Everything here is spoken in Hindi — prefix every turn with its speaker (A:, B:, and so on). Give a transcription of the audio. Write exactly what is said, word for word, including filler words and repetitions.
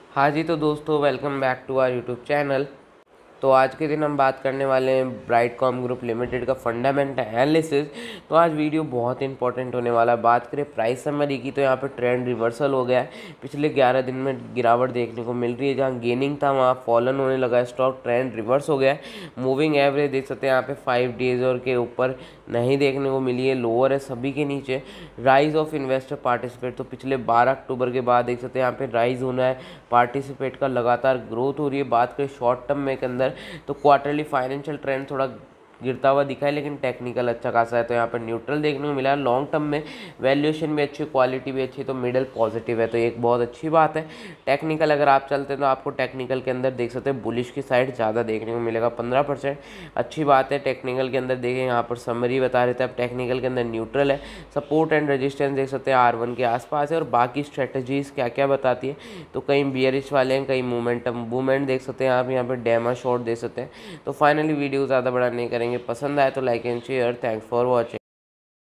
A: हाँ जी, तो दोस्तों welcome back to our YouTube channel. तो आज के दिन हम बात करने वाले हैं ब्राइटकॉम ग्रुप लिमिटेड का फंडामेंटल एनालिसिस। तो आज वीडियो बहुत इंपॉर्टेंट होने वाला है। बात करें प्राइस समरी की तो यहाँ पे ट्रेंड रिवर्सल हो गया है। पिछले ग्यारह दिन में गिरावट देखने को मिल रही है, जहाँ गेनिंग था वहाँ फॉलन होने लगा है। स्टॉक ट्रेंड रिवर्स हो गया है। मूविंग एवरेज देख सकते हैं यहाँ पे फाइव डेज और के ऊपर नहीं देखने को मिली है, लोअर है सभी के नीचे। राइज ऑफ इन्वेस्टर पार्टिसिपेट, तो पिछले बारह अक्टूबर के बाद देख सकते हैं यहाँ पे राइज होना है, पार्टिसिपेट का लगातार ग्रोथ हो रही है। बात करें शॉर्ट टर्म में के अंदर तो क्वार्टरली फाइनेंशियल ट्रेंड थोड़ा गिरता हुआ दिखा है, लेकिन टेक्निकल अच्छा खासा है, तो यहाँ पर न्यूट्रल देखने को मिला है। लॉन्ग टर्म में वैल्यूएशन भी अच्छी, क्वालिटी भी अच्छी, तो मिडल पॉजिटिव है, तो एक बहुत अच्छी बात है। टेक्निकल अगर आप चलते हैं तो आपको टेक्निकल के अंदर देख सकते हैं बुलिश की साइड ज़्यादा देखने को मिलेगा, पंद्रह परसेंट अच्छी बात है। टेक्निकल के अंदर देखें, यहाँ पर समरी बता रहे थे, अब टेक्निकल के अंदर न्यूट्रल है। सपोर्ट एंड रेजिस्टेंस देख सकते हैं आर वन के आसपास है, और बाकी स्ट्रेटजीज क्या क्या बताती है तो कई बियरिश वाले हैं, कई मोमेंटम मूवमेंट देख सकते हैं आप, यहाँ पर डेमा शॉर्ट देख सकते हैं। तो फाइनली वीडियो ज़्यादा बड़ा नहीं करेंगे, पसंद आए तो like and share. Thanks for watching.